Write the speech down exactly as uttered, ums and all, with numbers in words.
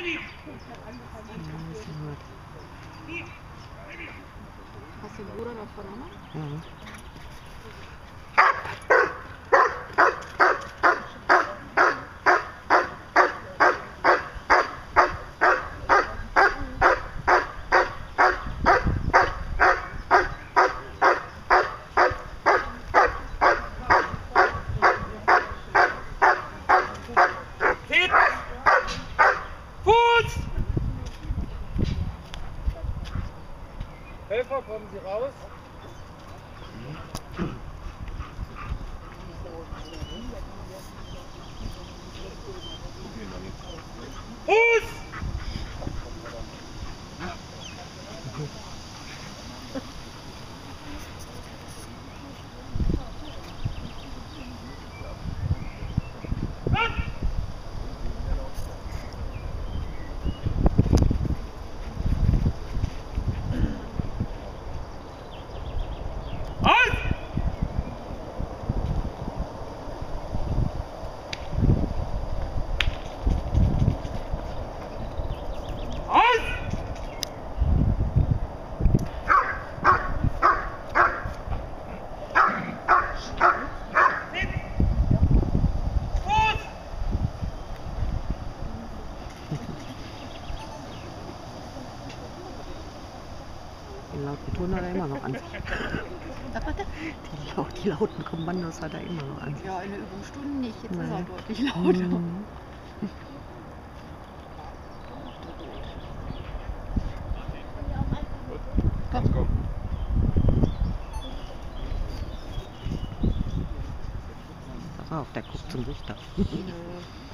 Hast du den Bruder davon auch noch? Ja. Helfer, kommen Sie raus. Fuß! Den lauten Ton hat er immer noch an sich. Was war das? Die, laut, die lauten Kommandos hat er immer noch an sich. Ja, in der Übungsstunde nicht. Jetzt Nee. ist er deutlich lauter. Mhm. Komm, komm. Pass auf, der guckt zum Richter. Nö.